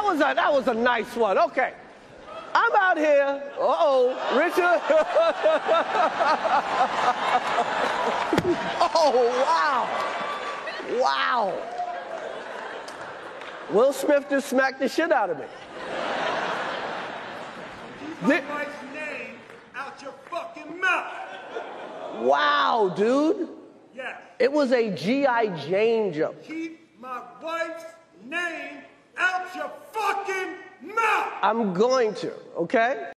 That was a nice one. Okay. I'm out here. Richard. Oh, wow. Wow. Will Smith just smacked the shit out of me. Keep my wife's name out your fucking mouth. Wow, dude. Yes. It was a G.I. Jane joke. Keep my wife's name out your fucking mouth. I'm going to, okay?